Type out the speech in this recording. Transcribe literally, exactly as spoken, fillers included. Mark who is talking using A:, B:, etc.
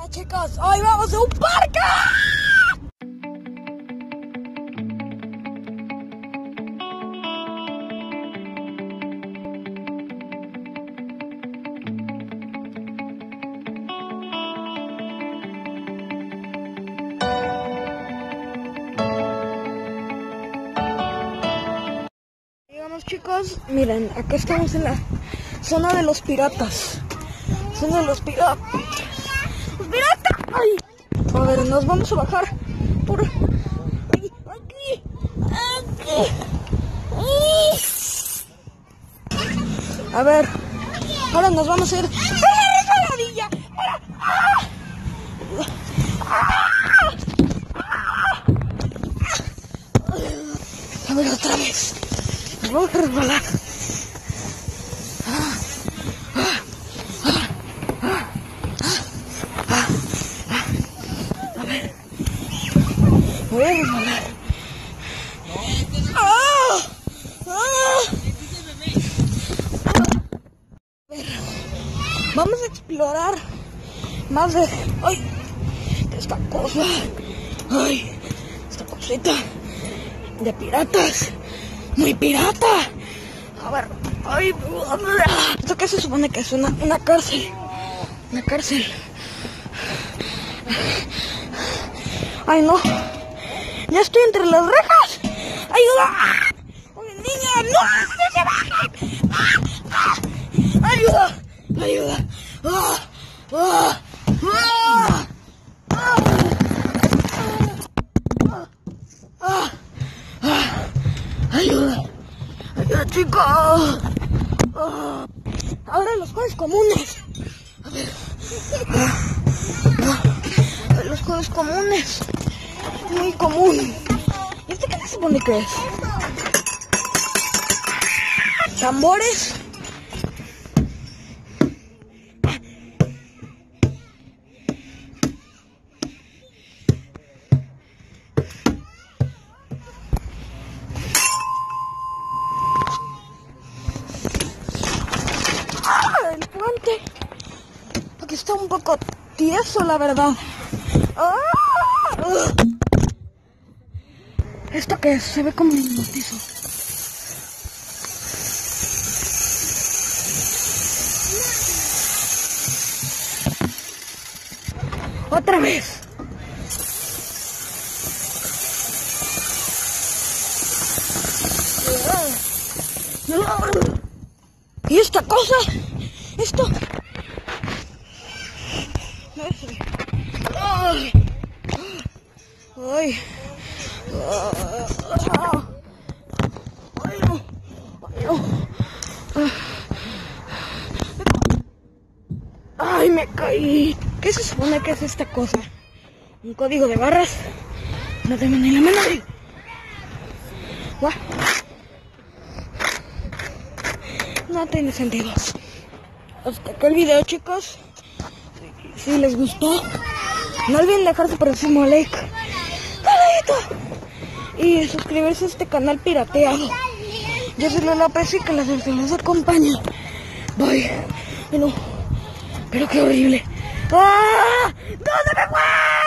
A: Hola chicos, hoy vamos a un parque. Llegamos chicos, miren, acá estamos en la zona de los piratas. Zona de los piratas. ¡Los piratas! ¡Ay! A ver, nos vamos a bajar por aquí, aquí, aquí. A ver, ahora nos vamos a ir. ¡Ah, resbaladilla! ¡Ah! ¡Ah! A ver, otra vez. Nos vamos a resbalar. Voy a resbalar. ¡Ah! ¡Ah! A ver, vamos a explorar más de, ay, de esta cosa. Ay, esta cosita de piratas. Muy pirata. A ver, ay, ¿esto qué se supone que es? Una, una cárcel. Una cárcel. Ay, no. Ya estoy entre las rejas. ¡Ayuda! ¡Oye, niña! ¡No! ¡No se bajen! ¡Ah! ¡Ah! ¡Ayuda! ¡Ayuda! ¡Ah! ¡Ah! ¡Ah! ¡Ah! ¡Ah! ¡Ayuda! ¡Ayuda, chicos! ¡Ah! Ahora los juegos comunes. A ver. ¡Ah! A ver, los juegos comunes. Muy común. ¿Y este qué se supone que es? ¿Tambores? ¡Ah! El puente. Aquí está un poco tieso, la verdad. ¡Ah! ¿Esto qué es? Se ve como un notizo. Otra vez. ¿Y esta cosa? Esto. Ay. Ay. Ay, no. Ay, no. Ay, me caí. ¿Qué se supone que es esta cosa? ¿Un código de barras? No tengo ni la menor idea. No tiene sentido. Hasta acá el video, chicos. Si les gustó, no olviden dejarse por encima like, y suscribirse a este canal pirateado. Yo soy Lola Pez y que la suerte los acompañe. Bye. Bueno, pero qué horrible. ¡Ah! ¿Dónde me fue?